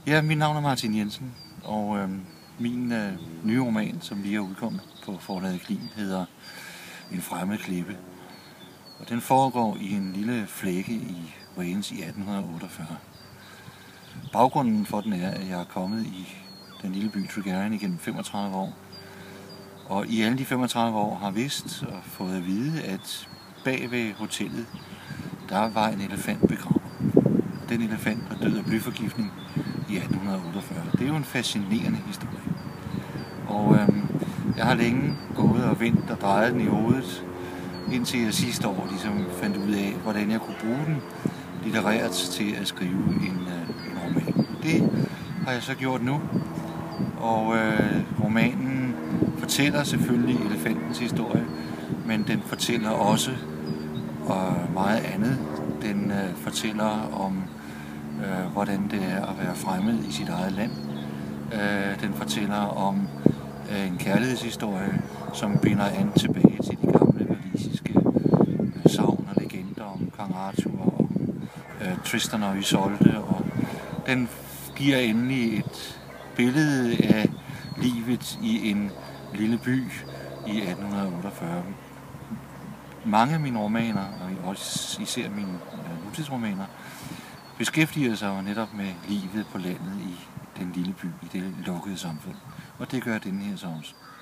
Ja, mit navn er Martin Jensen, og min nye roman, som lige er udkommet på forlaget Klin, hedder En fremmed klippe. Og den foregår i en lille flække i Wales i 1848. Baggrunden for den er, at jeg er kommet i den lille by Tregaron igennem 35 år. Og i alle de 35 år har vidst og fået at vide, at bag ved hotellet, der var en elefant begravet. Den elefant var død af blyforgiftning i 1848. Det er jo en fascinerende historie. Og jeg har længe gået og vendt og drejet den i hovedet, indtil jeg sidste år ligesom fandt ud af, hvordan jeg kunne bruge den litterært til at skrive en roman. Det har jeg så gjort nu, og romanen fortæller selvfølgelig elefantens historie, men den fortæller også meget andet. Den fortæller om, hvordan det er at være fremmed i sit eget land. Den fortæller om en kærlighedshistorie, som binder an tilbage til de gamle walisiske sagn og legender om Kong Arthur og Tristan og Isolde. Og den giver endelig et billede af livet i en lille by i 1848. Mange af mine romaner, og også især mine nutidsromaner, beskæftiger sig netop med livet på landet i den lille by, i det lukkede samfund. Og det gør den her så også.